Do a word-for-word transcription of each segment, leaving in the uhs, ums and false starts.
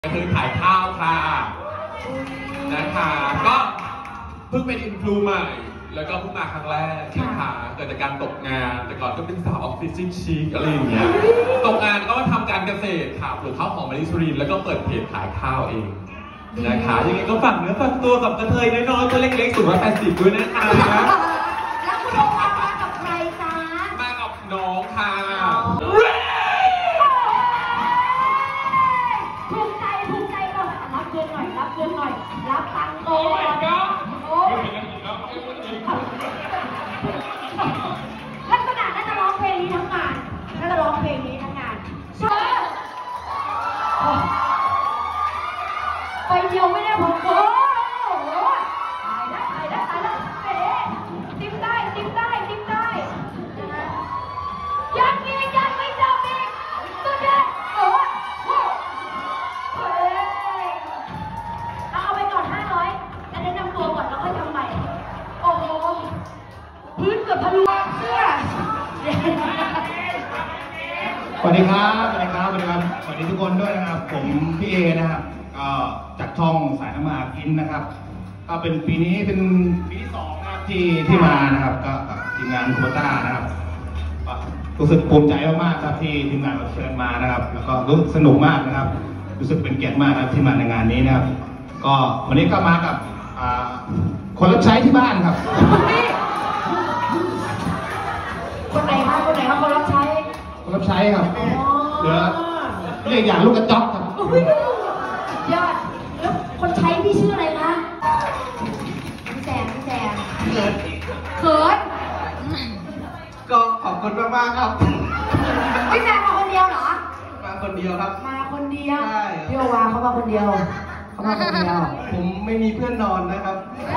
คือถ่ายข้าวค่ะนะคะก็เพิ่งเป็นอินฟลูใหม่แล้วก็เพิ่งมาครั้งแรกนะคะเกิดจากการตกงานแต่ก่อนก็เป็นสาวออฟฟิศชิคๆอะไรอย่างเงี้ยตกงานก็มาทำการเกษตรค่ะปลูกข้าวหอมมะลิสุรินทร์แล้วก็เปิดเพจขายข้าวเองนะคะยังไงก็ฝากเนื้อฝากตัวกับกระเทยน้อยๆตัวเล็กๆสูงร้อยแปดสิบด้วยนะคะแล้วคุณโอ๊คมากับใครจ๊ะมากับน้องค่ะถูกใจถูกใจก่อนรับเงินหน่อยรับเงินหน่อยรับตังค์ก่อนโอ้ลักษณะน่าจะร้องเพลงนี้ทั้งงานน่าจะร้องเพลงนี้ทั้งงานเชิญไปเดียวไม่ได้ผมโอ้โหตายแล้วตายแล้วตายแล้วเอ๊ะติ๊มได้ติ๊มได้ติ๊มได้ยังอีกยังไม่จบอีกสุดยอดโอ้โหเฮ้ยเอาไปก่อนห้าร้อยแล้วแนะนำตัวก่อนแล้วค่อยทำใหม่โอ้โหพื้นเกือบทะลุเสื้อสวัสดีครับสวัสดีครับสวัสดีครับสวัสดีทุกคนด้วยนะครับผมพี่เอนะครับก็จากช่องสายน้ำมากินนะครับก็เป็นปีนี้เป็นปีที่สองนะครับที่ที่มานะครับก็ทีมงานคูเบต้านะครับรู้สึกภูมิใจมากๆครับที่ทีมงานเราเชิญมานะครับแล้วก็รู้สนุกมากนะครับรู้สึกเป็นเกียรติมากครับที่มาในงานนี้นะครับก็วันนี้ก็มากับคนรับใช้ที่บ้านครับคนไหนครับคนไหนครับคนรับใช้คนรับใช้ครับเหลือเรียกอย่างลูกกระจอกครับยอดแล้วคนใช้พี่ชื่ออะไรคะพี่แซมพี่แซมเขินเขินก็ขอบคุณมากๆครับพี่แซมมาคนเดียวเหรอมาคนเดียวครับมาคนเดียวใช่พี่โอวาเขามาคนเดียวเขามาคนเดียวผมไม่มีเพื่อนนอนนะครับ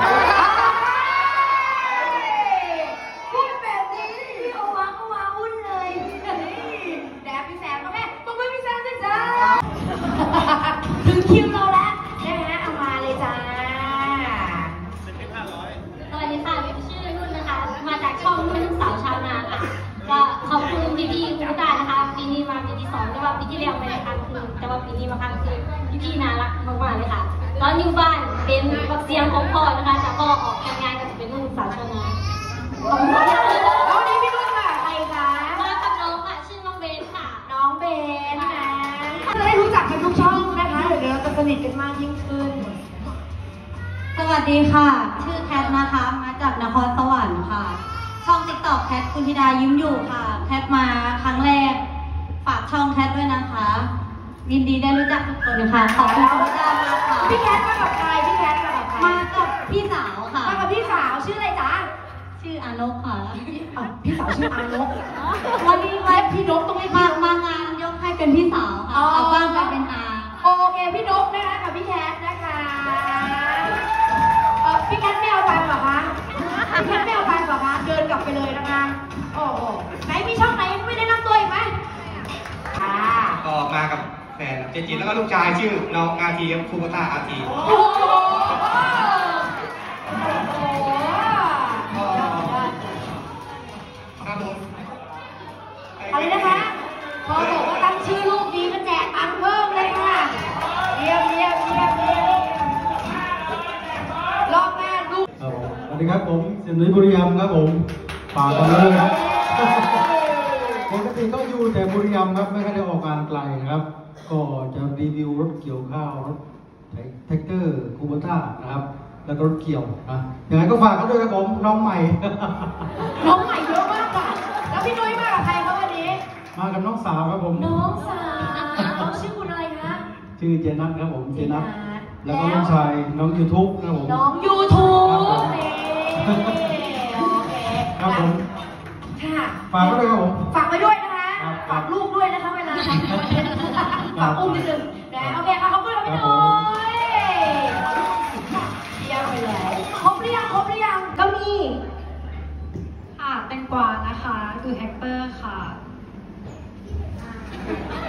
พูดแบบนี้พี่โอวาก็วาวุ่นเลยแดบพี่แซมก็แม่บอกไม่พี่แซมเลยจ้าถึงคิวเราแล้วได้ไหมเอามาเลยจ้าสวัสดีค่ะวิวชื่อนุ่นนะคะมาจากช่องนุ่นสาวชาวนาค่ะก็ขอบคุณพี่พี่ๆทุกท่านนะคะปีนี้มาปีที่สองแต่ว่าปีที่แล้วไม่ได้ครั้งคืนแต่ว่าปีนี้มาครั้งคืนพี่พี่น่ารักมากๆเลยค่ะตอนอยู่บ้านเป็นบักเสียงของพ่อนะคะแต่พ่อออกทำงานก็จะเป็นนุ่นสาวชาวนาขอบคุณค่ะแล้ววันนี้พี่นุ่นมาใครคะมากับน้องค่ะชื่อน้องเบนค่ะน้องเบนนะจะได้รู้จักกันทุกช่องนะคะเดี๋ยวเราจะสนิทกันมากยิ่งขึ้นสวัสดีค่ะชื่อแคทนะคะมาจากนครสวรรค์ค่ะช่องติ๊กต็อกแคทคุณธิดายิ้มอยู่ค่ะแคทมาครั้งแรกฝากช่องแคทด้วยนะคะยินดีได้รู้จักทุกคนค่ะขอบคุณคุณธิดามากค่ะพี่แคทมากับใครพี่แคทมากับใครมากับพี่สาวค่ะมากับพี่สาวชื่ออะไรจ๊ะชื่ออานกค่ะพี่สาวชื่ออานกวันนี้ไว้พี่นกต้องให้มามางานยกให้เป็นพี่สาวค่ะกลับบ้านไปเป็นอาโอเคพี่นกนะคะกับพี่แคทนะคะพี่แคทไม่เอาตังค์เหรอคะพี่แคทไม่เอาตังค์เหรอคะเดินกลับไปเลยนะคะโอ้โหไหนมีช่องไหนไม่ได้นำตัวอีกไหมอ่าก็มากับแฟนเจจิแล้วก็ลูกชายชื่อน้องอาทีคูเบต้าอาทีโอ้โหอะไรนะคะพอบอกว่าตั้งชื่อลูกดีก็แจกตังค์เพิ่มเลยค่ะเยี่ยมเยี่ยมเยี่ยมเยี่ยมรอบแม่ลูกสวัสดีครับผมเสียงนุ้ยบุรีรัมย์ครับผมฝากกันด้วยครับปกติก็อยู่แต่บุรีรัมย์ครับไม่ค่อยได้ออกงานไกลนะครับก็จะรีวิวรถเกี่ยวข้าวรถแท็กเตอร์คูเบต้านะครับแล้วก็รถเกี่ยวนะยังไงก็ฝากกันด้วยครับผมน้องใหม่น้องใหม่เยอะมากค่ะแล้วพี่นุ้ยมากับใครคะวันนี้มากับน้องสาวครับผมน้องสาวน้องชื่อคุณอะไรคะชื่อเจนัทครับผมเจนัทแล้วก็น้องชายน้องยูทูบครับผมน้องยูทูบโอเคครับผมค่ะฝากไว้ด้วยครับผมฝากไว้ด้วยนะคะฝากลูกด้วยนะคะเวลาฝากอุ้มนิดนึงนะโอเคค่ะขอบคุณค่ะพี่นุ้ยเยี่ยมไปเลยครบหรือยังครบหรือยังก็มีค่ะแตงกวานะคะคือแฮกเตอร์ค่ะ